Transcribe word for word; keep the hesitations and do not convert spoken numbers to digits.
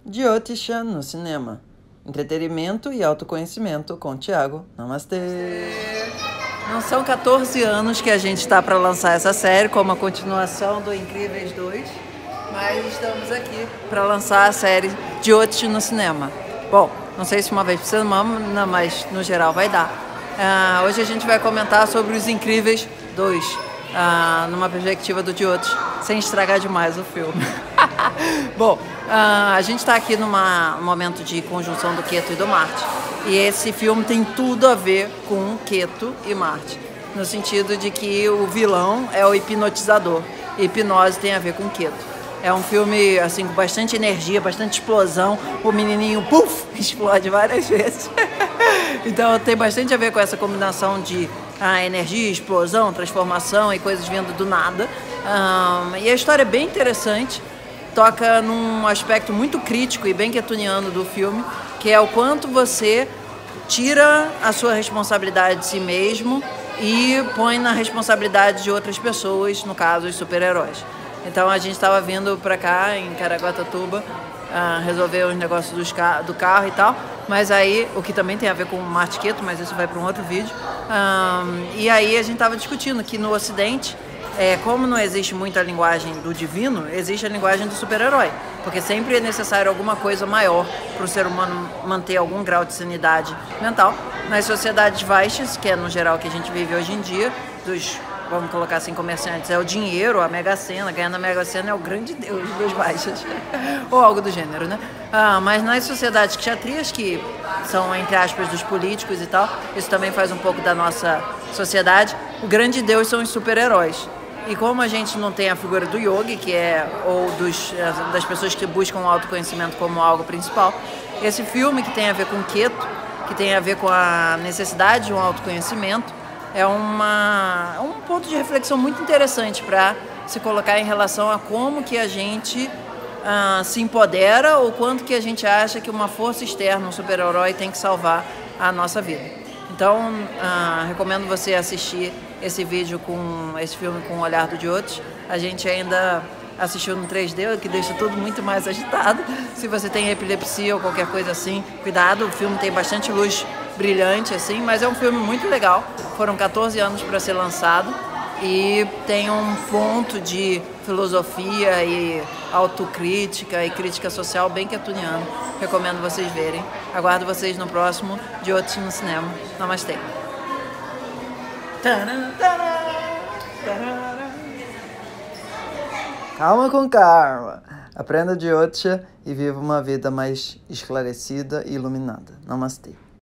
Jyotisha no cinema. Entretenimento e autoconhecimento com Thiago. Namastê! Não são quatorze anos que a gente está para lançar essa série como a continuação do Incríveis dois, mas estamos aqui para lançar a série Jyotisha no cinema. Bom, não sei se uma vez por semana, mas no geral vai dar. Uh, hoje a gente vai comentar sobre Os Incríveis dois, uh, numa perspectiva do Jyotisha, sem estragar demais o filme. Bom, uh, a gente está aqui num momento de conjunção do Ketu e do Marte. E esse filme tem tudo a ver com Ketu e Marte, no sentido de que o vilão é o hipnotizador. E hipnose tem a ver com Ketu. É um filme assim com bastante energia, bastante explosão. O menininho, puf, explode várias vezes. Então tem bastante a ver com essa combinação de ah, energia, explosão, transformação e coisas vindo do nada. Um, e a história é bem interessante. Toca num aspecto muito crítico e bem ketuniano do filme, que é o quanto você tira a sua responsabilidade de si mesmo e põe na responsabilidade de outras pessoas, no caso, os super-heróis. Então a gente estava vindo para cá, em Caraguatatuba, uh, resolver os negócios dos ca do carro e tal, mas aí, o que também tem a ver com o Marte Ketu, mas isso vai para um outro vídeo, um, e aí a gente estava discutindo que no Ocidente, É, como não existe muita linguagem do divino, existe a linguagem do super-herói, porque sempre é necessário alguma coisa maior para o ser humano manter algum grau de sanidade mental. Nas sociedades baixas, que é no geral que a gente vive hoje em dia, dos, vamos colocar assim, comerciantes, é o dinheiro, a Mega-Sena, ganhar na Mega-Sena é o grande deus dos baixas, ou algo do gênero, né? Ah, mas nas sociedades kshatriyas, que são, entre aspas, dos políticos e tal, isso também faz um pouco da nossa sociedade, o grande deus são os super-heróis. E como a gente não tem a figura do yogi, que é ou dos, das pessoas que buscam o autoconhecimento como algo principal, esse filme que tem a ver com Ketu, que tem a ver com a necessidade de um autoconhecimento, é uma, um ponto de reflexão muito interessante para se colocar em relação a como que a gente ah, se empodera ou quanto que a gente acha que uma força externa, um super-herói, tem que salvar a nossa vida. Então, ah, recomendo você assistir esse vídeo com esse filme com o olhar do Jyotisha. A gente ainda assistiu no três D, o que deixa tudo muito mais agitado. Se você tem epilepsia ou qualquer coisa assim, cuidado, o filme tem bastante luz brilhante, assim, mas é um filme muito legal. Foram quatorze anos para ser lançado e tem um ponto de filosofia e autocrítica e crítica social bem ketuniano. Recomendo vocês verem. Aguardo vocês no próximo Jyotisha no cinema. Namastê. Calma com calma. Aprenda Jyotisha e viva uma vida mais esclarecida e iluminada. Namastê.